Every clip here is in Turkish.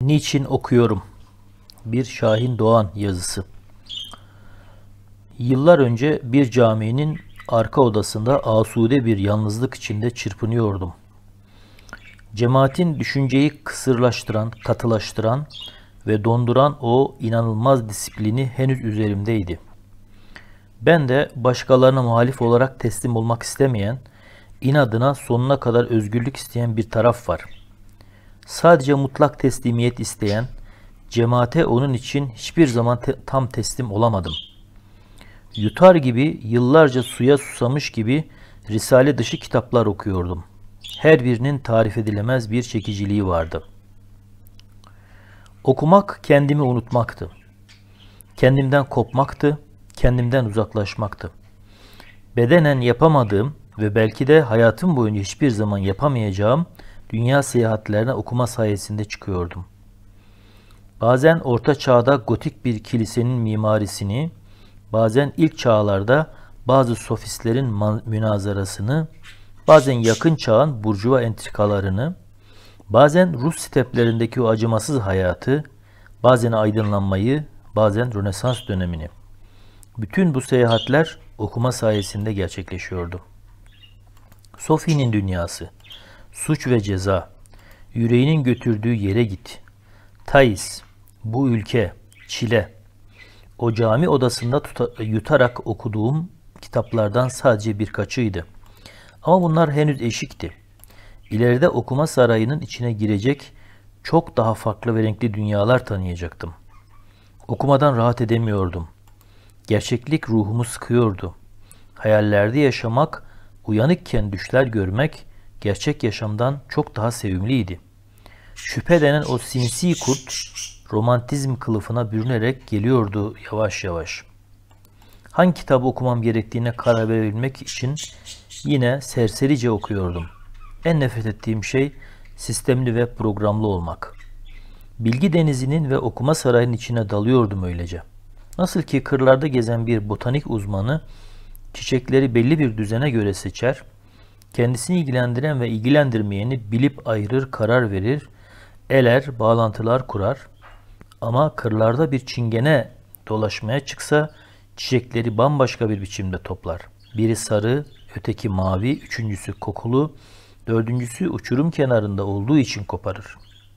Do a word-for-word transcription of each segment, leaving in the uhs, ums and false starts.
Niçin okuyorum? Bir Şahin Doğan yazısı. Yıllar önce bir caminin arka odasında asude bir yalnızlık içinde çırpınıyordum. Cemaatin düşünceyi kısırlaştıran, katılaştıran ve donduran o inanılmaz disiplini henüz üzerimdeydi. Ben de başkalarına muhalif olarak teslim olmak istemeyen, inadına sonuna kadar özgürlük isteyen bir taraf var. Sadece mutlak teslimiyet isteyen, cemaate onun için hiçbir zaman te- tam teslim olamadım. Yutar gibi, yıllarca suya susamış gibi risale dışı kitaplar okuyordum. Her birinin tarif edilemez bir çekiciliği vardı. Okumak kendimi unutmaktı. Kendimden kopmaktı, kendimden uzaklaşmaktı. Bedenen yapamadığım ve belki de hayatım boyunca hiçbir zaman yapamayacağım dünya seyahatlerine okuma sayesinde çıkıyordum. Bazen orta çağda gotik bir kilisenin mimarisini, bazen ilk çağlarda bazı sofistlerin münazarasını, bazen yakın çağın burjuva entrikalarını, bazen Rus steplerindeki o acımasız hayatı, bazen aydınlanmayı, bazen Rönesans dönemini. Bütün bu seyahatler okuma sayesinde gerçekleşiyordu. Sophie'nin dünyası, suç ve ceza, yüreğinin götürdüğü yere git, Thais, bu ülke, Çile. O cami odasında tuta, yutarak okuduğum kitaplardan sadece birkaçıydı. Ama bunlar henüz eşikti. İleride okuma sarayının içine girecek çok daha farklı ve renkli dünyalar tanıyacaktım. Okumadan rahat edemiyordum. Gerçeklik ruhumu sıkıyordu. Hayallerde yaşamak, uyanıkken düşler görmek gerçek yaşamdan çok daha sevimliydi. Şüphe denen o sinsi kurt romantizm kılıfına bürünerek geliyordu yavaş yavaş. Hangi kitabı okumam gerektiğine karar verebilmek için yine serserice okuyordum. En nefret ettiğim şey sistemli ve programlı olmak. Bilgi denizinin ve okuma sarayının içine dalıyordum öylece. Nasıl ki kırlarda gezen bir botanik uzmanı çiçekleri belli bir düzene göre seçer, kendisini ilgilendiren ve ilgilendirmeyeni bilip ayırır, karar verir, eler, bağlantılar kurar. Ama kırlarda bir çingene dolaşmaya çıksa çiçekleri bambaşka bir biçimde toplar. Biri sarı, öteki mavi, üçüncüsü kokulu, dördüncüsü uçurum kenarında olduğu için koparır.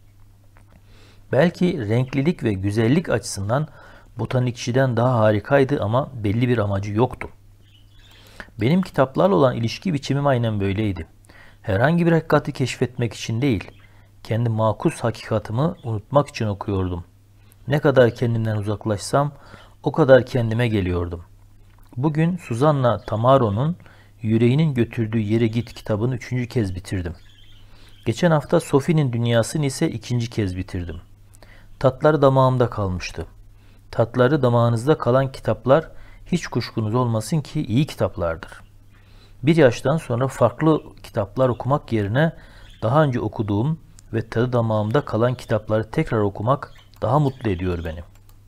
Belki renklilik ve güzellik açısından botanikçiden daha harikaydı ama belli bir amacı yoktu. Benim kitaplarla olan ilişki biçimim aynen böyleydi. Herhangi bir hakikati keşfetmek için değil, kendi makus hakikatimi unutmak için okuyordum. Ne kadar kendimden uzaklaşsam o kadar kendime geliyordum. Bugün Susanna Tamaro'nun Yüreğinin Götürdüğü Yere Git kitabını üçüncü kez bitirdim. Geçen hafta Sophie'nin Dünyası'nı ise ikinci kez bitirdim. Tatları damağımda kalmıştı. Tatları damağınızda kalan kitaplar hiç kuşkunuz olmasın ki iyi kitaplardır. Bir yaştan sonra farklı kitaplar okumak yerine daha önce okuduğum ve tadı damağımda kalan kitapları tekrar okumak daha mutlu ediyor beni.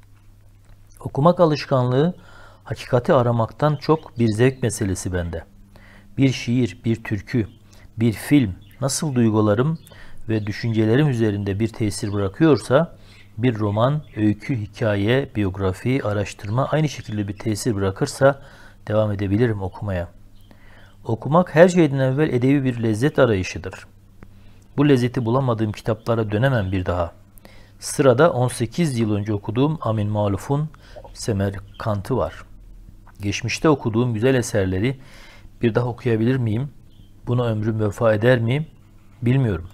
Okumak alışkanlığı hakikati aramaktan çok bir zevk meselesi bende. Bir şiir, bir türkü, bir film nasıl duygularım ve düşüncelerim üzerinde bir tesir bırakıyorsa bir roman, öykü, hikaye, biyografi, araştırma aynı şekilde bir tesir bırakırsa devam edebilirim okumaya. Okumak her şeyden evvel edebi bir lezzet arayışıdır. Bu lezzeti bulamadığım kitaplara dönemem bir daha. Sırada on sekiz yıl önce okuduğum Amin Maluf'un Semerkant'ı var. Geçmişte okuduğum güzel eserleri bir daha okuyabilir miyim? Buna ömrüm vefa eder miyim? Bilmiyorum.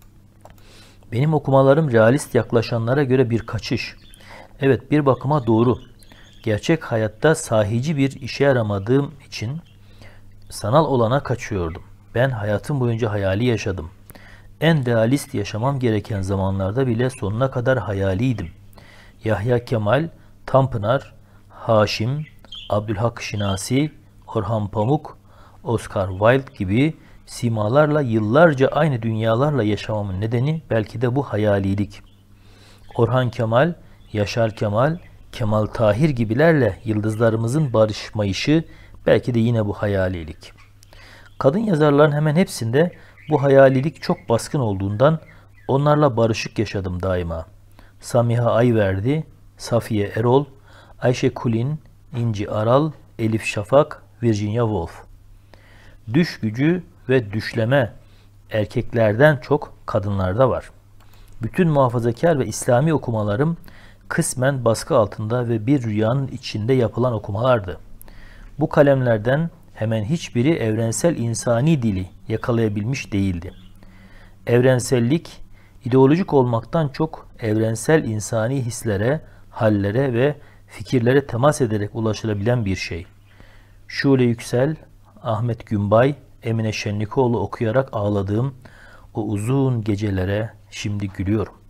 Benim okumalarım realist yaklaşanlara göre bir kaçış. Evet, bir bakıma doğru. Gerçek hayatta sahici bir işe yaramadığım için sanal olana kaçıyordum. Ben hayatım boyunca hayali yaşadım. En realist yaşamam gereken zamanlarda bile sonuna kadar hayaliydim. Yahya Kemal, Tanpınar, Haşim, Abdülhak Şinasi, Orhan Pamuk, Oscar Wilde gibi simalarla yıllarca aynı dünyalarla yaşamamın nedeni belki de bu hayalilik. Orhan Kemal, Yaşar Kemal, Kemal Tahir gibilerle yıldızlarımızın barışmayışı belki de yine bu hayalilik. Kadın yazarların hemen hepsinde bu hayalilik çok baskın olduğundan onlarla barışık yaşadım daima. Samiha Ayverdi, Safiye Erol, Ayşe Kulin, İnci Aral, Elif Şafak, Virginia Woolf. Düş gücü ve düşleme erkeklerden çok kadınlarda var. Bütün muhafazakar ve İslami okumalarım kısmen baskı altında ve bir rüyanın içinde yapılan okumalardı. Bu kalemlerden hemen hiçbiri evrensel insani dili yakalayabilmiş değildi. Evrensellik, ideolojik olmaktan çok evrensel insani hislere, hallere ve fikirlere temas ederek ulaşılabilen bir şey. Şule Yüksel, Ahmet Günbay, Emine Şenlikoğlu okuyarak ağladığım o uzun gecelere şimdi gülüyorum.